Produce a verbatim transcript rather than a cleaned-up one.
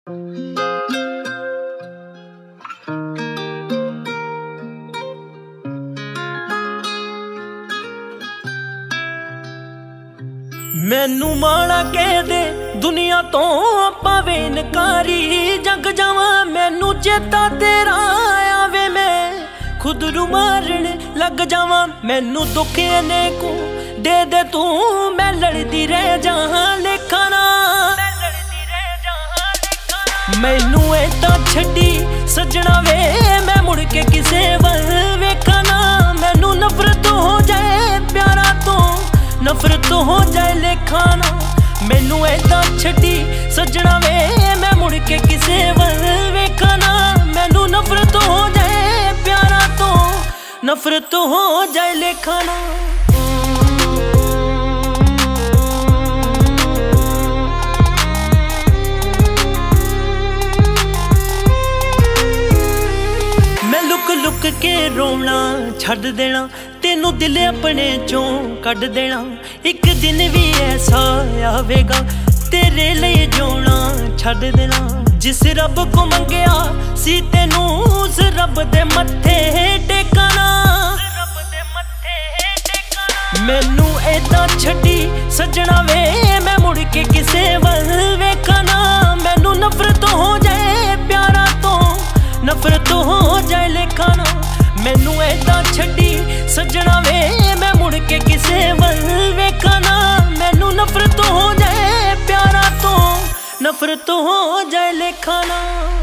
मैनू माड़ा कह दे दुनिया तो पावे नकारी, जग जावा मैनू चेता तेरा आवे, मैं खुद रू मारन लग जावा। मैनू दुख ने को दे दे तू, मैं लड़दी रह जा लेखा ना। मैनू ऐदा छड्डी सजना वे, मैं मुड़ के किसे वल वेखा ना। मैनू नफरत हो जाए प्यारा तो, नफरत हो जाए लेखा ना। मैनू ऐदा छड्डी सजना वे, मैं मुड़ के किसे वल वेखा ना। मैनू नफरत हो जाए प्यारा तो, नफरत हो जाए लेखा ना। मैं लुक लुक के रोना छड्ड देना, तेनू दिल अपने चों कढ देना। एक दिन भी ऐसा आवेगा तेरे लिए जोना छड्ड देना। जिस रब को मंगया सी तेनू उस रब दे मत्थे टेकना। मैनू ऐदा छड्डी सजना वे, मैं मुड़ के किसे वल वेखना। मैनू नफरत हो जाए प्यारा तो, नफरत हो जाए लेखा ना। मैनू ऐदा छड्डी सजना वे, मैं मुड़ के किसे वल वेखा ना। मैनू नफरत हो जाए प्यारा तो, नफरत हो जाए लेखा ना।